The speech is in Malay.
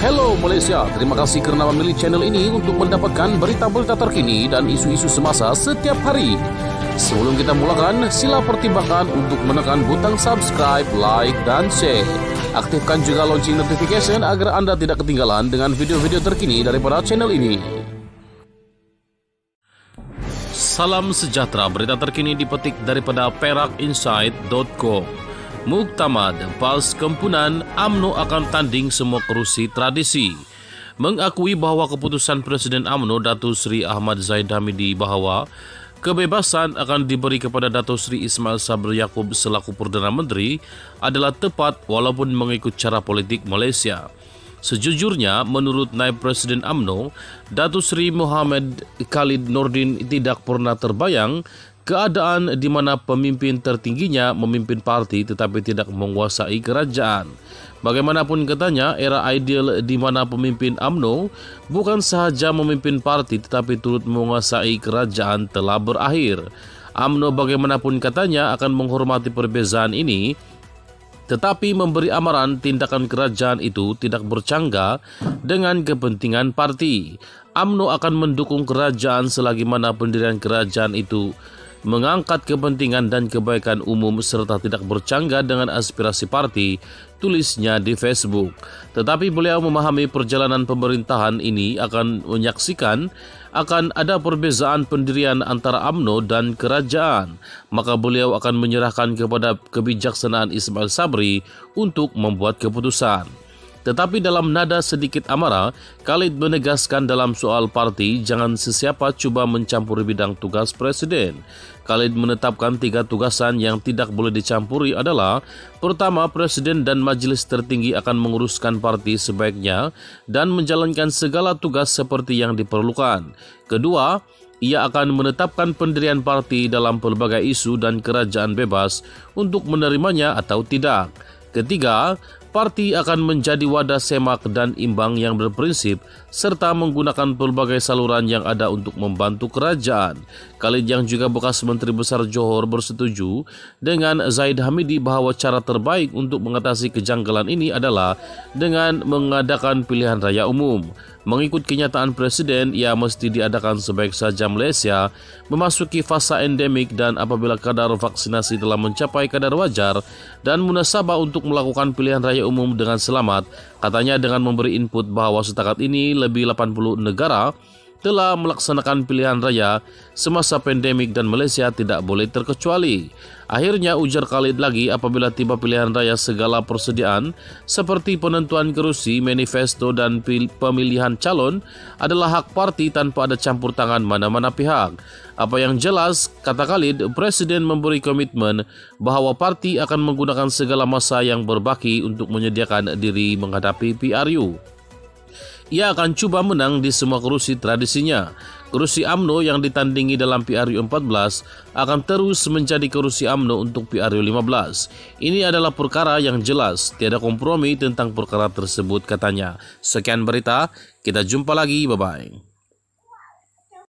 Hello Malaysia, terima kasih kerana memilih channel ini untuk mendapatkan berita-berita terkini dan isu-isu semasa setiap hari. Sebelum kita mulakan, sila pertimbangkan untuk menekan butang subscribe, like dan share. Aktifkan juga lonceng notification agar anda tidak ketinggalan dengan video-video terkini daripada channel ini. Salam sejahtera, berita terkini dipetik daripada perakinsight.com. Muktamad, Pals Kempunan, UMNO akan tanding semua kerusi tradisi. Mengakui bahawa keputusan Presiden UMNO Datuk Seri Ahmad Zahid Hamidi bahawa kebebasan akan diberi kepada Datuk Seri Ismail Sabri Yaakob selaku Perdana Menteri adalah tepat walaupun mengikut cara politik Malaysia. Sejujurnya, menurut Naib Presiden UMNO, Datuk Seri Muhammad Khalid Nordin tidak pernah terbayang keadaan di mana pemimpin tertingginya memimpin parti tetapi tidak menguasai kerajaan. Bagaimanapun katanya, era ideal di mana pemimpin UMNO bukan sahaja memimpin parti tetapi turut menguasai kerajaan telah berakhir. UMNO bagaimanapun katanya akan menghormati perbezaan ini, tetapi memberi amaran tindakan kerajaan itu tidak bercanggah dengan kepentingan parti. UMNO akan mendukung kerajaan selagi mana pendirian kerajaan itu mengangkat kepentingan dan kebaikan umum serta tidak bercanggah dengan aspirasi parti, tulisnya di Facebook. Tetapi beliau memahami perjalanan pemerintahan ini akan menyaksikan akan ada perbezaan pendirian antara UMNO dan kerajaan, maka beliau akan menyerahkan kepada kebijaksanaan Ismail Sabri untuk membuat keputusan. Tetapi dalam nada sedikit amarah, Khalid menegaskan dalam soal parti jangan sesiapa cuba mencampuri bidang tugas Presiden. Khalid menetapkan 3 tugasan yang tidak boleh dicampuri adalah: pertama, Presiden dan Majlis Tertinggi akan menguruskan parti sebaiknya dan menjalankan segala tugas seperti yang diperlukan. Kedua, ia akan menetapkan pendirian parti dalam pelbagai isu dan kerajaan bebas untuk menerimanya atau tidak. Ketiga, parti akan menjadi wadah semak dan imbang yang berprinsip serta menggunakan pelbagai saluran yang ada untuk membantu kerajaan. Khalid yang juga bekas Menteri Besar Johor bersetuju dengan Zahid Hamidi bahawa cara terbaik untuk mengatasi kejanggalan ini adalah dengan mengadakan pilihan raya umum. Mengikut kenyataan Presiden, ia mesti diadakan sebaik saja Malaysia memasuki fasa endemik dan apabila kadar vaksinasi telah mencapai kadar wajar dan munasabah untuk melakukan pilihan raya umum dengan selamat. Katanya dengan memberi input bahawa setakat ini lebih 80 negara telah melaksanakan pilihan raya semasa pandemik dan Malaysia tidak boleh terkecuali. Akhirnya, ujar Khalid lagi, apabila tiba pilihan raya segala persediaan seperti penentuan kerusi, manifesto dan pemilihan calon adalah hak parti tanpa ada campur tangan mana-mana pihak. Apa yang jelas, kata Khalid, Presiden memberi komitmen bahawa parti akan menggunakan segala masa yang berbaki untuk menyediakan diri menghadapi PRU. Ia akan cuba menang di semua kerusi tradisinya. Kerusi UMNO yang ditandingi dalam PRU 14 akan terus menjadi kerusi UMNO untuk PRU 15. Ini adalah perkara yang jelas, tiada kompromi tentang perkara tersebut, katanya. Sekian berita, kita jumpa lagi, bye-bye.